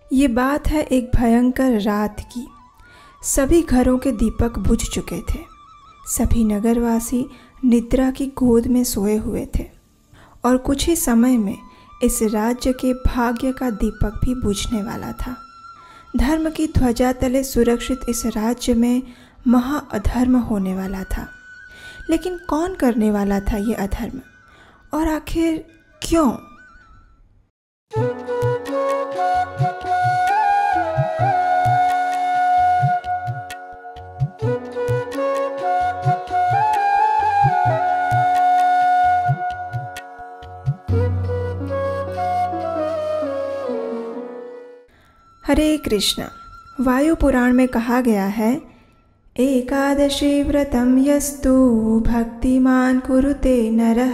ये बात है एक भयंकर रात की। सभी घरों के दीपक बुझ चुके थे। सभी नगरवासी निद्रा की गोद में सोए हुए थे और कुछ ही समय में इस राज्य के भाग्य का दीपक भी बुझने वाला था। धर्म की ध्वजा तले सुरक्षित इस राज्य में महा अधर्म होने वाला था। लेकिन कौन करने वाला था ये अधर्म, और आखिर क्यों? हरे कृष्ण। वायु पुराण में कहा गया है, एकादशी व्रतं यस्तु भक्तिमान कुरुते नरः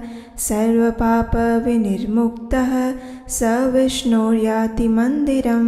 सर्वपाप विनिर्मुक्तः स विष्णुर्याति मंदिरम।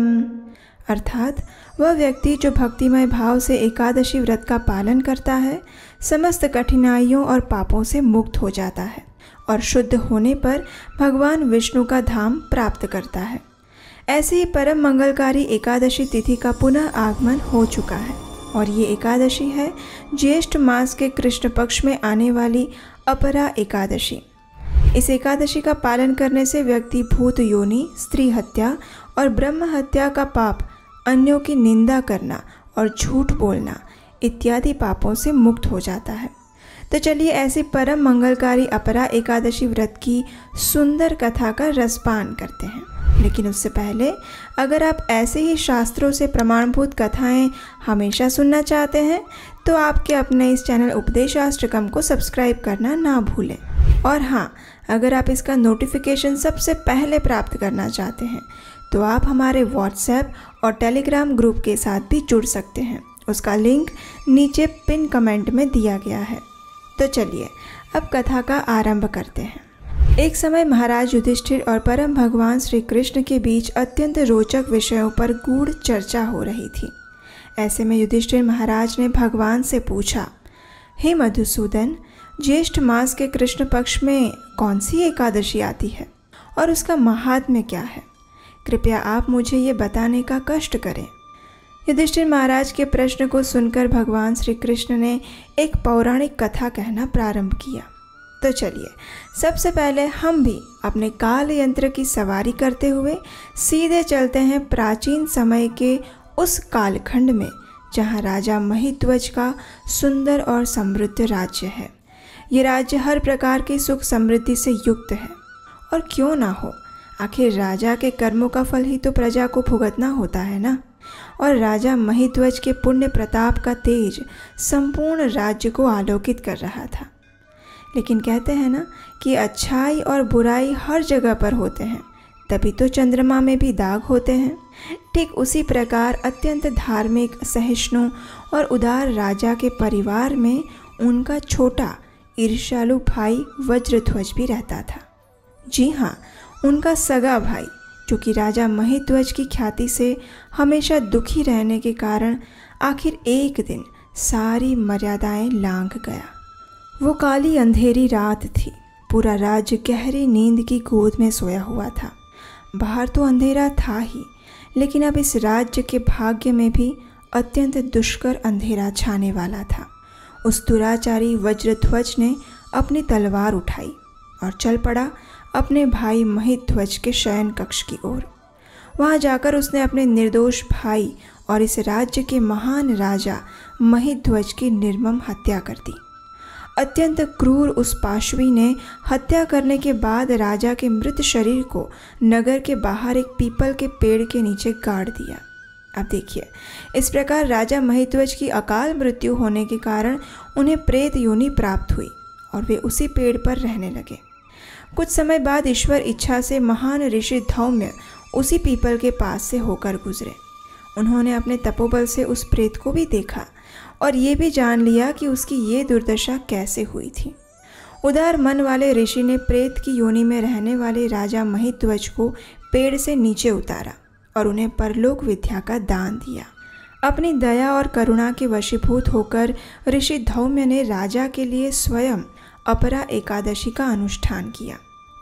अर्थात वह व्यक्ति जो भक्तिमय भाव से एकादशी व्रत का पालन करता है समस्त कठिनाइयों और पापों से मुक्त हो जाता है और शुद्ध होने पर भगवान विष्णु का धाम प्राप्त करता है। ऐसे ही परम मंगलकारी एकादशी तिथि का पुनः आगमन हो चुका है और ये एकादशी है ज्येष्ठ मास के कृष्ण पक्ष में आने वाली अपरा एकादशी। इस एकादशी का पालन करने से व्यक्ति भूत योनि, स्त्री हत्या और ब्रह्म हत्या का पाप, अन्यों की निंदा करना और झूठ बोलना इत्यादि पापों से मुक्त हो जाता है। तो चलिए ऐसे परम मंगलकारी अपरा एकादशी व्रत की सुंदर कथा का रसपान करते हैं। लेकिन उससे पहले अगर आप ऐसे ही शास्त्रों से प्रमाणभूत कथाएं हमेशा सुनना चाहते हैं तो आपके अपने इस चैनल उपदेशाष्टकम को सब्सक्राइब करना ना भूलें। और हाँ, अगर आप इसका नोटिफिकेशन सबसे पहले प्राप्त करना चाहते हैं तो आप हमारे व्हाट्सएप और टेलीग्राम ग्रुप के साथ भी जुड़ सकते हैं। उसका लिंक नीचे पिन कमेंट में दिया गया है। तो चलिए अब कथा का आरंभ करते हैं। एक समय महाराज युधिष्ठिर और परम भगवान श्री कृष्ण के बीच अत्यंत रोचक विषयों पर गूढ़ चर्चा हो रही थी। ऐसे में युधिष्ठिर महाराज ने भगवान से पूछा, हे मधुसूदन, ज्येष्ठ मास के कृष्ण पक्ष में कौन सी एकादशी आती है और उसका महात्म्य क्या है? कृपया आप मुझे ये बताने का कष्ट करें। युधिष्ठिर महाराज के प्रश्न को सुनकर भगवान श्री कृष्ण ने एक पौराणिक कथा कहना प्रारंभ किया। तो चलिए सबसे पहले हम भी अपने काल यंत्र की सवारी करते हुए सीधे चलते हैं प्राचीन समय के उस कालखंड में जहाँ राजा महिध्वज का सुंदर और समृद्ध राज्य है। ये राज्य हर प्रकार की सुख समृद्धि से युक्त है। और क्यों ना हो, आखिर राजा के कर्मों का फल ही तो प्रजा को भुगतना होता है ना। और राजा महिध्वज के पुण्य प्रताप का तेज संपूर्ण राज्य को आलोकित कर रहा था। लेकिन कहते हैं ना कि अच्छाई और बुराई हर जगह पर होते हैं, तभी तो चंद्रमा में भी दाग होते हैं। ठीक उसी प्रकार अत्यंत धार्मिक, सहिष्णु और उदार राजा के परिवार में उनका छोटा ईर्ष्यालु भाई वज्रध्वज भी रहता था। जी हाँ, उनका सगा भाई, जो कि राजा महिध्वज की ख्याति से हमेशा दुखी रहने के कारण आखिर एक दिन सारी मर्यादाएं लांघ गया। वो काली अंधेरी रात थी। पूरा राज्य गहरी नींद की गोद में सोया हुआ था। बाहर तो अंधेरा था ही, लेकिन अब इस राज्य के भाग्य में भी अत्यंत दुष्कर अंधेरा छाने वाला था। उस दुराचारी वज्रध्वज ने अपनी तलवार उठाई और चल पड़ा अपने भाई महिध्वज के शयन कक्ष की ओर। वहाँ जाकर उसने अपने निर्दोष भाई और इस राज्य के महान राजा महिध्वज की निर्मम हत्या कर दी। अत्यंत क्रूर उस पाशवी ने हत्या करने के बाद राजा के मृत शरीर को नगर के बाहर एक पीपल के पेड़ के नीचे गाड़ दिया। अब देखिए, इस प्रकार राजा महिध्वज की अकाल मृत्यु होने के कारण उन्हें प्रेत योनि प्राप्त हुई और वे उसी पेड़ पर रहने लगे। कुछ समय बाद ईश्वर इच्छा से महान ऋषि धौम्य उसी पीपल के पास से होकर गुजरे। उन्होंने अपने तपोबल से उस प्रेत को भी देखा और ये भी जान लिया कि उसकी ये दुर्दशा कैसे हुई थी। उदार मन वाले ऋषि ने प्रेत की योनि में रहने वाले राजा महिध्वज को पेड़ से नीचे उतारा और उन्हें परलोक विद्या का दान दिया। अपनी दया और करुणा के वशीभूत होकर ऋषि धौम्य ने राजा के लिए स्वयं अपरा एकादशी का अनुष्ठान किया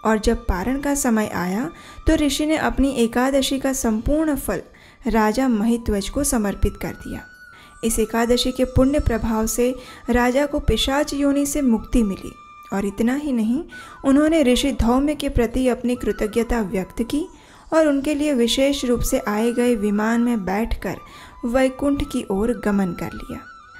और जब पारण का समय आया तो ऋषि ने अपनी एकादशी का संपूर्ण फल राजा महिध्वज को समर्पित कर दिया। इस एकादशी के पुण्य प्रभाव से राजा को पिशाच योनि से मुक्ति मिली और इतना ही नहीं, उन्होंने ऋषि धौम्य के प्रति अपनी कृतज्ञता व्यक्त की और उनके लिए विशेष रूप से आए गए विमान में बैठकर वैकुंठ की ओर गमन कर लिया।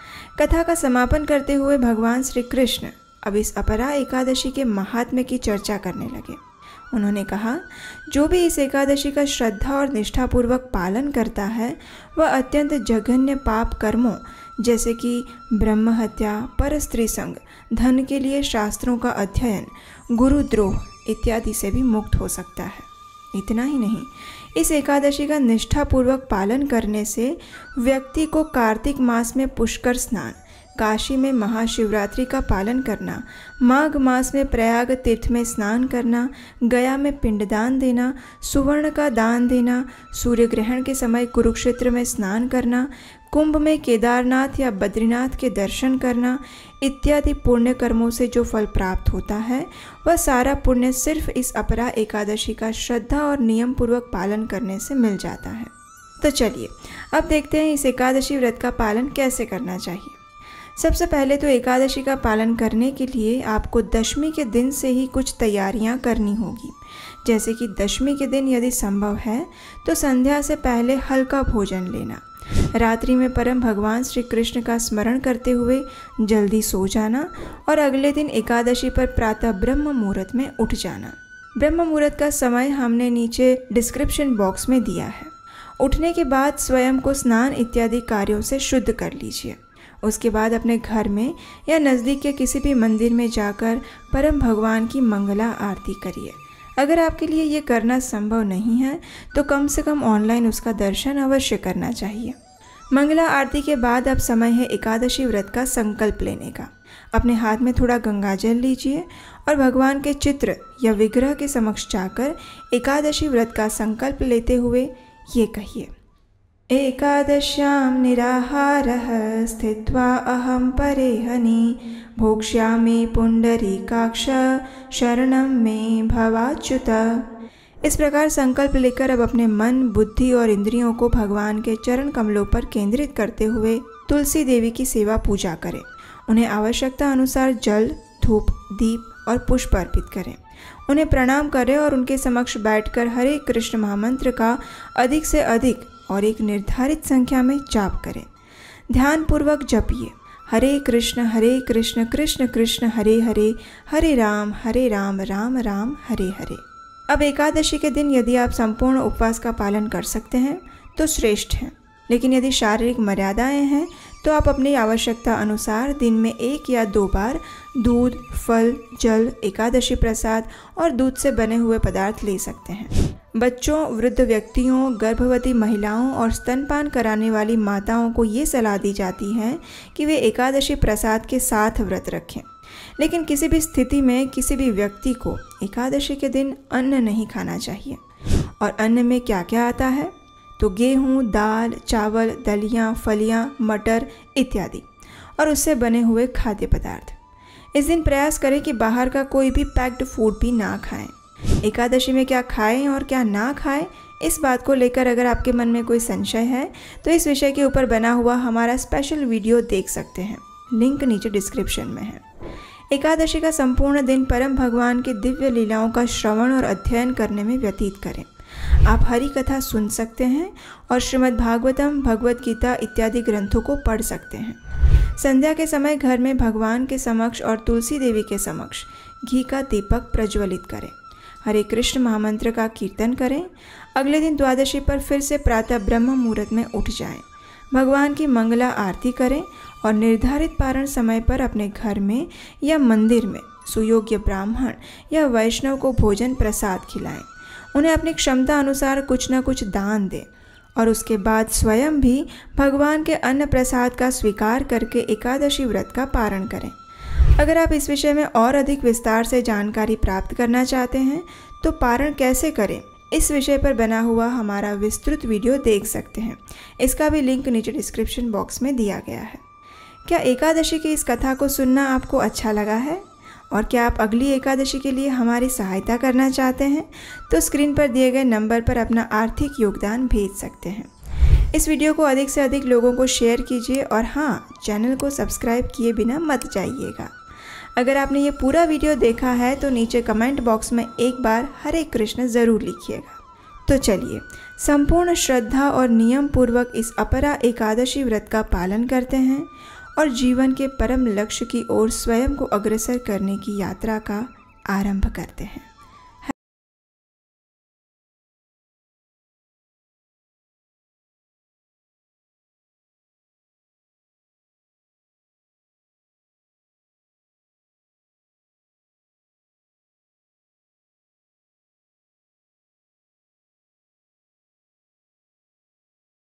कथा का समापन करते हुए भगवान श्री कृष्ण अब इस अपरा एकादशी के महात्म्य की चर्चा करने लगे। उन्होंने कहा, जो भी इस एकादशी का श्रद्धा और निष्ठापूर्वक पालन करता है वह अत्यंत जघन्य पाप कर्मों जैसे कि ब्रह्म हत्या, पर स्त्री संग, धन के लिए शास्त्रों का अध्ययन, गुरुद्रोह इत्यादि से भी मुक्त हो सकता है। इतना ही नहीं, इस एकादशी का निष्ठापूर्वक पालन करने से व्यक्ति को कार्तिक मास में पुष्कर स्नान, काशी में महाशिवरात्रि का पालन करना, माघ मास में प्रयाग तीर्थ में स्नान करना, गया में पिंडदान देना, सुवर्ण का दान देना, सूर्य ग्रहण के समय कुरुक्षेत्र में स्नान करना, कुंभ में केदारनाथ या बद्रीनाथ के दर्शन करना इत्यादि पुण्य कर्मों से जो फल प्राप्त होता है वह सारा पुण्य सिर्फ इस अपरा एकादशी का श्रद्धा और नियम पूर्वक पालन करने से मिल जाता है। तो चलिए अब देखते हैं इस एकादशी व्रत का पालन कैसे करना चाहिए। सबसे पहले तो एकादशी का पालन करने के लिए आपको दशमी के दिन से ही कुछ तैयारियां करनी होगी। जैसे कि दशमी के दिन यदि संभव है तो संध्या से पहले हल्का भोजन लेना, रात्रि में परम भगवान श्री कृष्ण का स्मरण करते हुए जल्दी सो जाना और अगले दिन एकादशी पर प्रातः ब्रह्म मुहूर्त में उठ जाना। ब्रह्म मुहूर्त का समय हमने नीचे डिस्क्रिप्शन बॉक्स में दिया है। उठने के बाद स्वयं को स्नान इत्यादि कार्यों से शुद्ध कर लीजिए। उसके बाद अपने घर में या नज़दीक के किसी भी मंदिर में जाकर परम भगवान की मंगला आरती करिए। अगर आपके लिए ये करना संभव नहीं है तो कम से कम ऑनलाइन उसका दर्शन अवश्य करना चाहिए। मंगला आरती के बाद अब समय है एकादशी व्रत का संकल्प लेने का। अपने हाथ में थोड़ा गंगाजल लीजिए और भगवान के चित्र या विग्रह के समक्ष जाकर एकादशी व्रत का संकल्प लेते हुए ये कहिए, एकादश्यां निराहारः स्थित्वा अहं परेहनि भोक्ष्यामि पुंडरीकाक्ष शरणं मे भवाच्युत। इस प्रकार संकल्प लेकर अब अपने मन, बुद्धि और इंद्रियों को भगवान के चरण कमलों पर केंद्रित करते हुए तुलसी देवी की सेवा पूजा करें। उन्हें आवश्यकता अनुसार जल, धूप, दीप और पुष्प अर्पित करें। उन्हें प्रणाम करें और उनके समक्ष बैठकर हरे कृष्ण महामंत्र का अधिक से अधिक और एक निर्धारित संख्या में जाप करें। ध्यानपूर्वक जपिए, हरे कृष्ण कृष्ण कृष्ण हरे हरे, हरे राम राम राम हरे हरे। अब एकादशी के दिन यदि आप संपूर्ण उपवास का पालन कर सकते हैं तो श्रेष्ठ है, लेकिन यदि शारीरिक मर्यादाएं हैं तो आप अपनी आवश्यकता अनुसार दिन में 1 या 2 बार दूध, फल, जल, एकादशी प्रसाद और दूध से बने हुए पदार्थ ले सकते हैं। बच्चों, वृद्ध व्यक्तियों, गर्भवती महिलाओं और स्तनपान कराने वाली माताओं को ये सलाह दी जाती है कि वे एकादशी प्रसाद के साथ व्रत रखें। लेकिन किसी भी स्थिति में किसी भी व्यक्ति को एकादशी के दिन अन्न नहीं खाना चाहिए। और अन्न में क्या क्या आता है तो गेहूँ, दाल, चावल, दलियाँ, फलियाँ, मटर इत्यादि और उससे बने हुए खाद्य पदार्थ। इस दिन प्रयास करें कि बाहर का कोई भी पैक्ड फूड भी ना खाएं। एकादशी में क्या खाएं और क्या ना खाएं, इस बात को लेकर अगर आपके मन में कोई संशय है तो इस विषय के ऊपर बना हुआ हमारा स्पेशल वीडियो देख सकते हैं। लिंक नीचे डिस्क्रिप्शन में है। एकादशी का संपूर्ण दिन परम भगवान की दिव्य लीलाओं का श्रवण और अध्ययन करने में व्यतीत करें। आप हरि कथा सुन सकते हैं और श्रीमद् भागवतम, भगवत गीता इत्यादि ग्रंथों को पढ़ सकते हैं। संध्या के समय घर में भगवान के समक्ष और तुलसी देवी के समक्ष घी का दीपक प्रज्वलित करें। हरे कृष्ण महामंत्र का कीर्तन करें। अगले दिन द्वादशी पर फिर से प्रातः ब्रह्म मुहूर्त में उठ जाएं। भगवान की मंगला आरती करें और निर्धारित पारण समय पर अपने घर में या मंदिर में सुयोग्य ब्राह्मण या वैष्णव को भोजन प्रसाद खिलाएं। उन्हें अपनी क्षमता अनुसार कुछ न कुछ दान दें और उसके बाद स्वयं भी भगवान के अन्न प्रसाद का स्वीकार करके एकादशी व्रत का पारण करें। अगर आप इस विषय में और अधिक विस्तार से जानकारी प्राप्त करना चाहते हैं तो पारण कैसे करें, इस विषय पर बना हुआ हमारा विस्तृत वीडियो देख सकते हैं। इसका भी लिंक नीचे डिस्क्रिप्शन बॉक्स में दिया गया है। क्या एकादशी की इस कथा को सुनना आपको अच्छा लगा है? और क्या आप अगली एकादशी के लिए हमारी सहायता करना चाहते हैं तो स्क्रीन पर दिए गए नंबर पर अपना आर्थिक योगदान भेज सकते हैं। इस वीडियो को अधिक से अधिक लोगों को शेयर कीजिए और हाँ, चैनल को सब्सक्राइब किए बिना मत जाइएगा। अगर आपने ये पूरा वीडियो देखा है तो नीचे कमेंट बॉक्स में एक बार हरे कृष्ण ज़रूर लिखिएगा। तो चलिए संपूर्ण श्रद्धा और नियम पूर्वक इस अपरा एकादशी व्रत का पालन करते हैं और जीवन के परम लक्ष्य की ओर स्वयं को अग्रसर करने की यात्रा का आरंभ करते हैं।